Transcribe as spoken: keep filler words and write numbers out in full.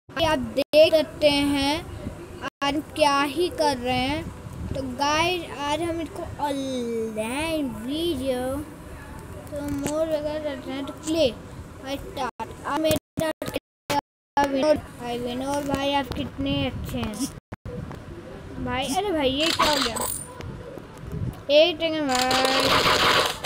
आप देख सकते हैं आज क्या ही कर रहे हैं। तो गाइस आज हम इसको ऑनलाइन वीडियो तो मोर वगैरह करते हैं। तो प्ले स्टार्ट। अब मेरा विनोद भाई विनोद भाई आप कितने अच्छे हैं भाई। अरे भाई ये क्या हो गया? एक सेकंड भाई।